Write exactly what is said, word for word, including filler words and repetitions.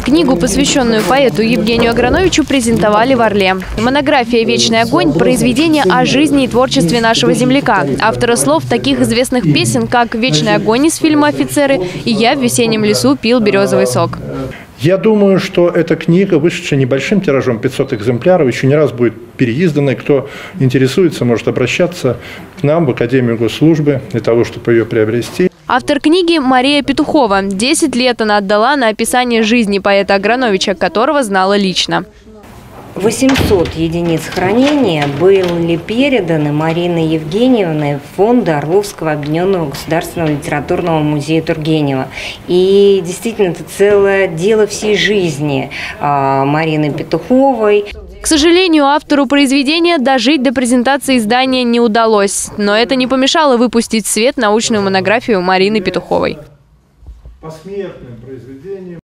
Книгу, посвященную поэту Евгению Аграновичу, презентовали в Орле. Монография «Вечный огонь» – произведение о жизни и творчестве нашего земляка, автора слов таких известных песен, как «Вечный огонь» из фильма «Офицеры» и «Я в весеннем лесу пил березовый сок». Я думаю, что эта книга, вышедшая небольшим тиражом, пятьсот экземпляров, еще не раз будет переиздана. Кто интересуется, может обращаться к нам в Академию госслужбы для того, чтобы ее приобрести. Автор книги – Мария Петухова. Десять лет она отдала на описание жизни поэта Аграновича, которого знала лично. восемьсот единиц хранения были переданы Мариной Евгеньевной в фонды Орловского объединенного государственного литературного музея Тургенева. И действительно, это целое дело всей жизни Марины Петуховой. К сожалению, автору произведения дожить до презентации издания не удалось. Но это не помешало выпустить в свет научную монографию Марины Петуховой. Посмертным произведением.